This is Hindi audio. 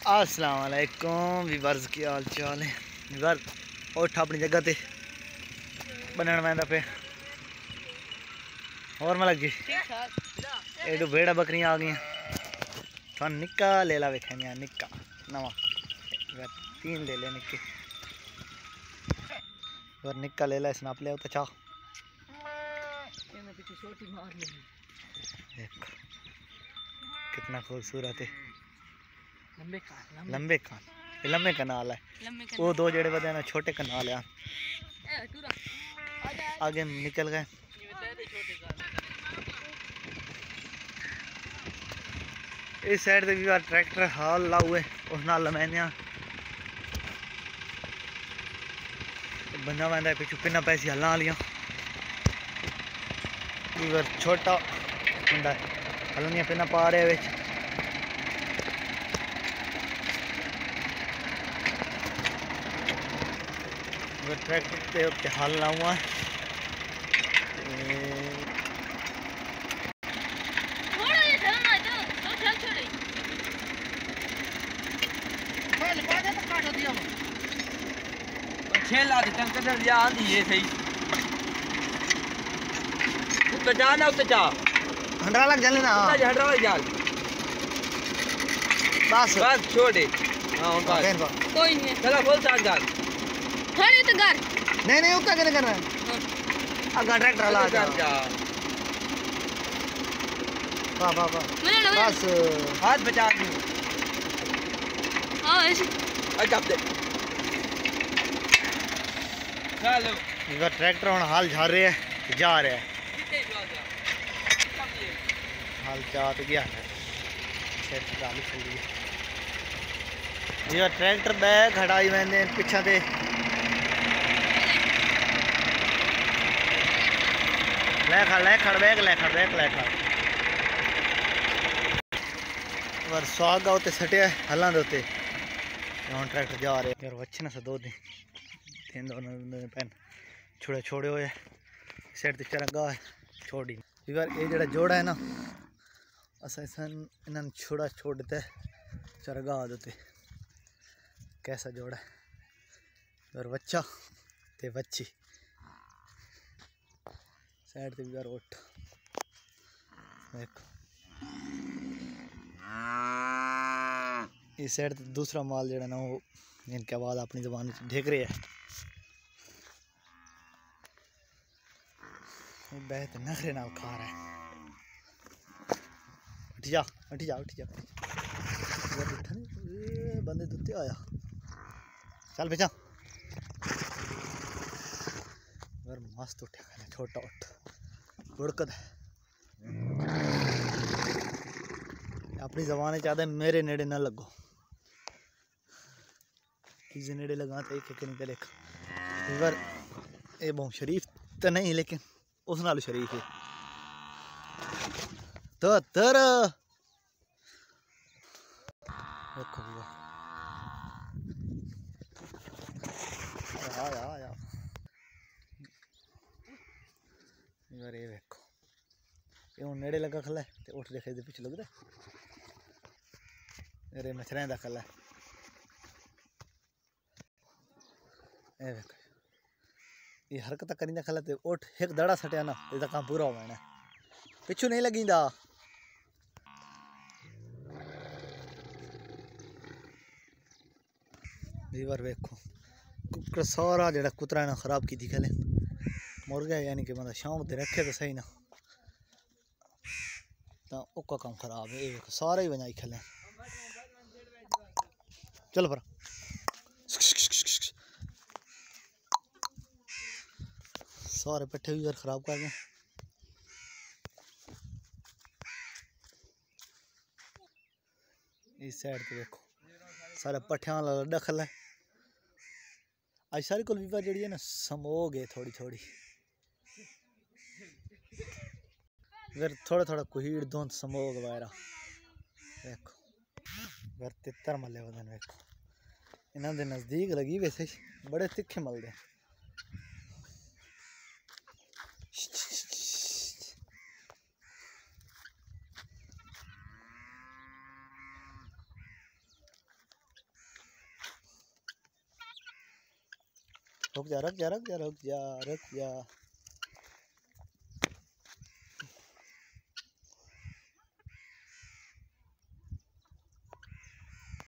अस्सलाम वालेकुम वीवर्स, की हाल चाल है वीवर। उठ अपनी जगह ते बनन मैं पे और मैं लगी एडू भेड़ा बकरियां आ गई। थोड़ा निक्का ले ला वेखने निक्का नवा तीन ले ले निक्के और निक्का ले ला स्नैप ले तो चाह कितना खूबसूरत है। लंबे कान लंबे कनाल है। वो दो जड़े बदे ना छोटे कनाल है। आगे निकल गए। इस साइड से भी बार ट्रैक्टर हाल ला हुए उस नाल लमैनिया बंदा वंदा पिछू पिना पैसी हल्ला लिया छोटा बंदा हल्लियां पिना पा रहे बिच। ट्रैक्टर के उत्ते हल लाऊंगा छेला दे तंग कर दिया आंधी ये सही तो जाना उते जा हंडरा लग जले ना हंडरा लग जाल बस छोड़ दे। हां बस कोई नहीं चला बोल चार जाल खड़े तो घर नहीं उसका क्या करना है। आगे ट्रैक्टर हला जा वाह वाह वाह बस हाथ बचा दे। हां ऐसे अच्छा दे चलो इधर ट्रैक्टर हुन हाल झाड़ रहे है जा रहे है हाल जा तो गया है गाड़ी चल रही है। इधर ट्रैक्टर बैग खड़ाई मैंने पीछे ते ले खड़ बैग और स्वाग उते सटे हल्ला दे उते हुन ट्रैक्टर जा रहे यार वच्चे ना दो दिन तीन दोनों पैन छोड़े छोड़े हुए साइड ते चरगा छोड़ी यार ये जड़ा जोड़ा है ना असन इन्हन छोड़ा छोड़ देते चरगा देते कैसा जोड़ा है और बच्चा ते बच्ची साइड ते भी उठ देखो इस साइड ते दूसरा माल जड़ा ना वो इनके आवाज़ अपनी ज़बान ढेक रहे है। बहुत नखरे नाल खा रहा है। उठ जा बंदे दुत्ते आया चल बेचा यार मस्त उठा खाना छोटा उठ बुड़कद अपनी जबान चाहते मेरे नेड़े ना लगो किसी नेड़े लगा तो एक निकल एक बार ये बहुत शरीफ तो नहीं लेकिन उस नाल शरीफ है तो तर देखो आया यार ये देखो ये हूँ नेड़े लगा खला तो उठ देखे पिछले लगता अरे मच्छर का खला ये देखो ये हरकत करी खला तो उठ एक दड़ा सटिया ना इसका काम पूरा हो मैंने पिछू नहीं लगींदा। बार देखो कुकर सारा जड़ा कुतरा ना खराब की थी खले मुर्गा यानी कि मतलब शाम दे रखे तो सही ना तो उसका काम खराब है। ये सारा ही बनाई खले चल पर सारे पट्ठे भी यार खराब कर गए। इस साइड पे देखो सारे पट्ठियां वाला दखल है। आज सारी को भी जी है ना समोग है थोड़ी थोड़ी फिर थोड़ा थोड़ा कुहीड़ धुंध समोग वगैरह देखो फिर तितर मले वदन देखो इन्होंने नज़दीक लगी वैसे बड़े तिखे मलदे रुक जा रुक जा रुक जा रुक जा रुक जा।